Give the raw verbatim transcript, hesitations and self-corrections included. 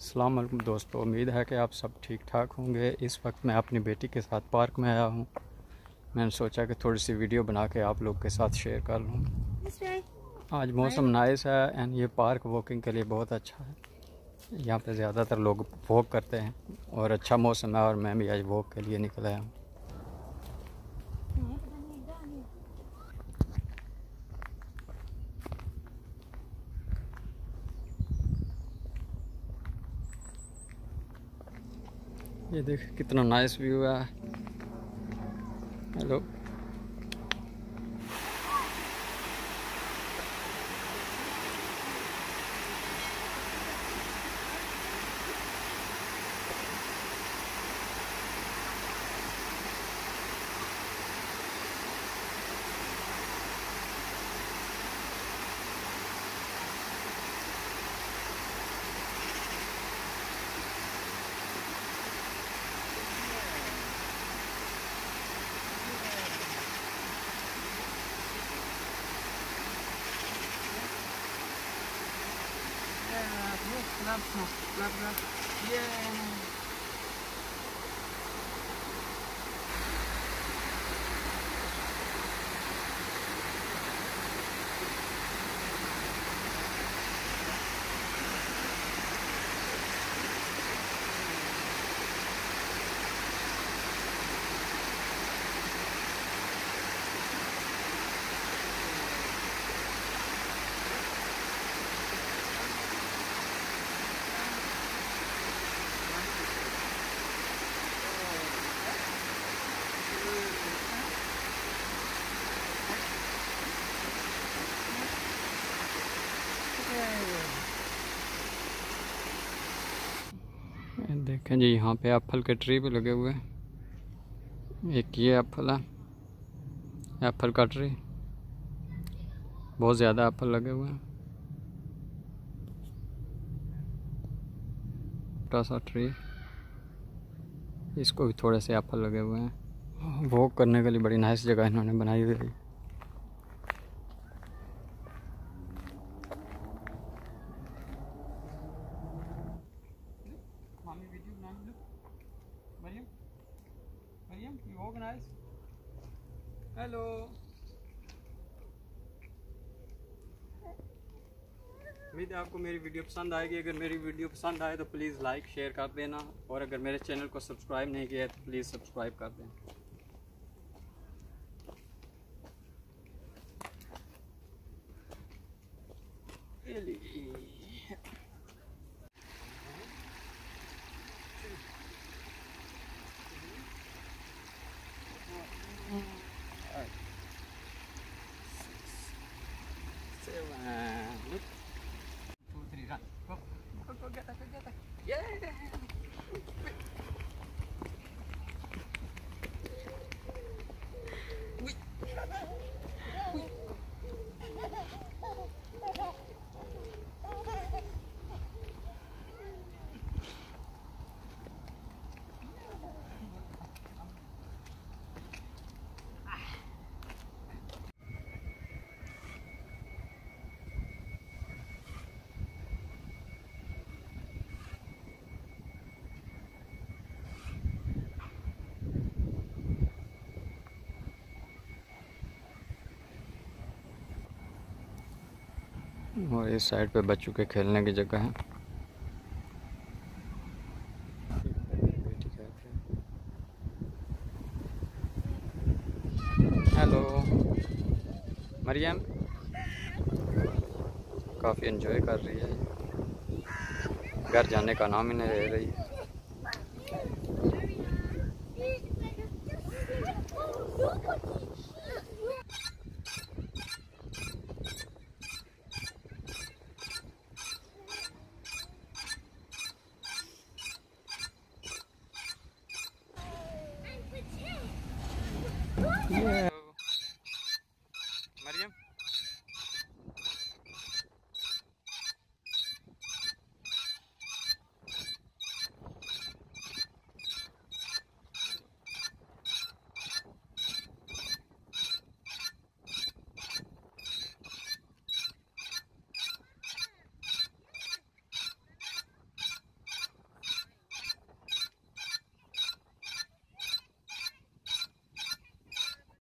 अस्सलाम वालेकुम दोस्तों, उम्मीद है कि आप सब ठीक ठाक होंगे। इस वक्त मैं अपनी बेटी के साथ पार्क में आया हूँ। मैंने सोचा कि थोड़ी सी वीडियो बना के आप लोग के साथ शेयर कर लूँ। आज मौसम नाइस है एंड ये पार्क वॉकिंग के लिए बहुत अच्छा है। यहाँ पे ज़्यादातर लोग वॉक करते हैं और अच्छा मौसम है और मैं भी आज वॉक के लिए निकल आया हूँ। ये देख कितना नाइस व्यू है। Hello, yeah. देखें जी, यहाँ पे एप्पल के ट्री भी लगे हुए हैं। एक ये एप्पल है, एप्पल का ट्री, बहुत ज़्यादा एप्पल लगे हुए हैं। छोटा सा ट्री, इसको भी थोड़े से एप्पल लगे हुए हैं। वॉक करने के लिए बड़ी नाइस जगह इन्होंने बनाई हुई है। हेलो, उम्मीद है आपको मेरी वीडियो पसंद आएगी। अगर मेरी वीडियो पसंद आए तो प्लीज़ लाइक शेयर कर देना, और अगर मेरे चैनल को सब्सक्राइब नहीं किया तो प्लीज़ सब्सक्राइब कर देना। और इस साइड पे बच्चों के खेलने की जगह है। हेलो मरियम, काफ़ी एंजॉय कर रही है, घर जाने का नाम ही नहीं ले रही है।